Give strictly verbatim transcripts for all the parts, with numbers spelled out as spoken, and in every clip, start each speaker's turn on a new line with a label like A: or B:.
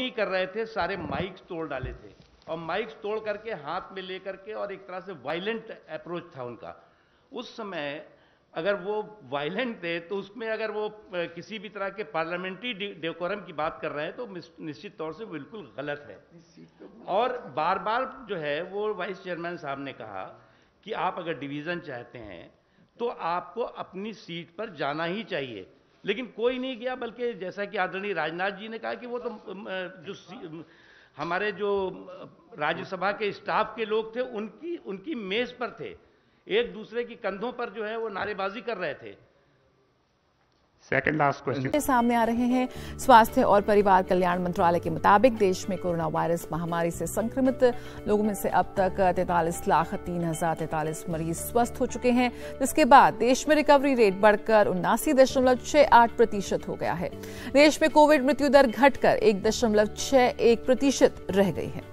A: नहीं कर रहे थे, सारे माइक्स तोड़ डाले थे और माइक्स तोड़ करके हाथ में लेकर के, और एक तरह से वायलेंट अप्रोच था उनका। उस समय अगर वो वायलेंट थे तो उसमें अगर वो किसी भी तरह के पार्लियामेंट्री डेकोरम की बात कर रहे हैं तो निश्चित तौर से बिल्कुल गलत है। और बार बार जो है वो वाइस चेयरमैन साहब ने कहा कि आप अगर डिवीज़न चाहते हैं तो आपको अपनी सीट पर जाना ही चाहिए, लेकिन कोई नहीं गया। बल्कि जैसा कि आदरणीय राजनाथ जी ने कहा कि वो तो जो हमारे जो राज्यसभा के स्टाफ के लोग थे उनकी उनकी मेज पर थे, एक दूसरे की कंधों पर जो है वो नारेबाजी कर रहे थे।
B: सेकंड लास्ट क्वेश्चन
C: सामने आ रहे हैं। स्वास्थ्य और परिवार कल्याण मंत्रालय के मुताबिक देश में कोरोना वायरस महामारी से संक्रमित लोगों में से अब तक तैंतालीस लाख तीन हजार तैंतालीस मरीज स्वस्थ हो चुके हैं, जिसके बाद देश में रिकवरी रेट बढ़कर उन्नासी दशमलव छह आठ प्रतिशत हो गया है। देश में कोविड मृत्यु दर घटकर एक दशमलव छह एक प्रतिशत रह गई है।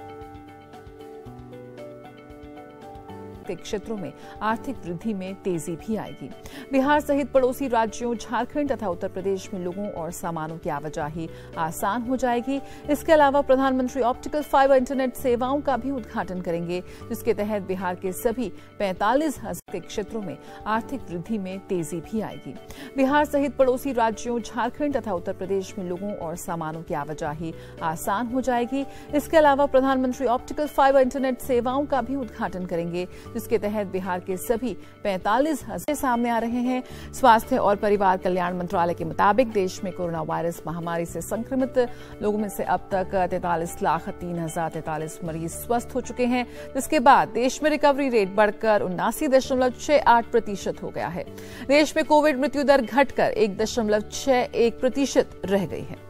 C: क्षेत्रों में आर्थिक वृद्धि में तेजी भी आएगी। बिहार सहित पड़ोसी राज्यों झारखंड तथा उत्तर प्रदेश में लोगों और सामानों की आवाजाही आसान हो जाएगी। इसके अलावा प्रधानमंत्री ऑप्टिकल फाइबर इंटरनेट सेवाओं का भी उद्घाटन करेंगे, जिसके तहत बिहार के सभी पैंतालीस हजार क्षेत्रों में आर्थिक वृद्धि में तेजी भी आएगी। बिहार सहित पड़ोसी राज्यों झारखंड तथा उत्तर प्रदेश में लोगों और सामानों की आवाजाही आसान हो जाएगी। इसके अलावा प्रधानमंत्री ऑप्टिकल फाइबर इंटरनेट सेवाओं का भी उद्घाटन करेंगे, जिसके तहत बिहार के सभी पैंतालीस हजार सामने आ रहे हैं। स्वास्थ्य और परिवार कल्याण मंत्रालय के मुताबिक देश में कोरोना वायरस महामारी से संक्रमित लोगों में से अब तक तैंतालीस लाख तीन हजार तैंतालीस मरीज स्वस्थ हो चुके हैं, जिसके बाद देश में रिकवरी रेट बढ़कर उन्नासी दशमलव छह आठ प्रतिशत हो गया है। देश में कोविड मृत्यु दर घटकर एक दशमलव छह एक प्रतिशत रह गई है।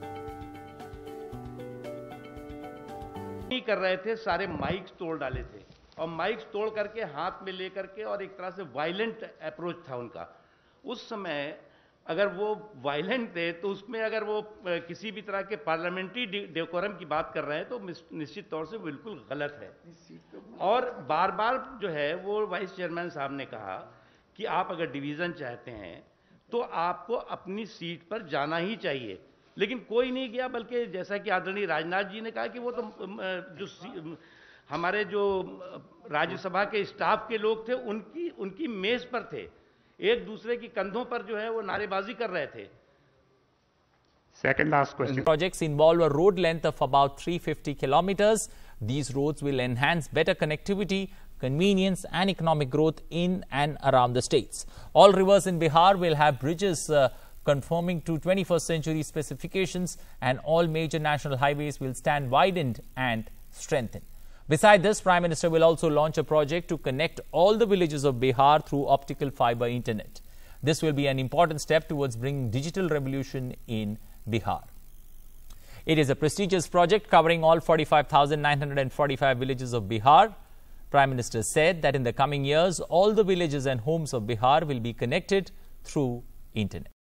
A: नहीं कर रहे थे, सारे माइक्स तोड़ डाले थे और माइक्स तोड़ करके हाथ में लेकर के, और एक तरह से वायलेंट अप्रोच था उनका। उस समय अगर वो वायलेंट थे तो उसमें अगर वो किसी भी तरह के पार्लियामेंट्री डेकोरम की बात कर रहे हैं तो निश्चित तौर से बिल्कुल गलत है। और बार बार जो है वो वाइस चेयरमैन साहब ने कहा कि आप अगर डिवीज़न चाहते हैं तो आपको अपनी सीट पर जाना ही चाहिए, लेकिन कोई नहीं गया। बल्कि जैसा कि आदरणीय राजनाथ जी ने कहा कि वो तो जो हमारे जो राज्यसभा के स्टाफ के लोग थे उनकी उनकी मेज पर थे, एक दूसरे की कंधों पर जो है वो नारेबाजी कर रहे थे।
B: Second last question.
D: Projects involve a road length of about three hundred fifty kilometers. These roads will enhance better connectivity, convenience and economic growth in and around the states. All rivers in Bihar will have bridges uh, conforming to twenty-first century specifications, and all major national highways will stand widened and strengthened. Besides this, Prime Minister will also launch a project to connect all the villages of Bihar through optical fiber internet. This will be an important step towards bringing digital revolution in Bihar. It is a prestigious project covering all forty-five thousand nine hundred forty-five villages of Bihar. Prime Minister said that in the coming years, all the villages and homes of Bihar will be connected through internet.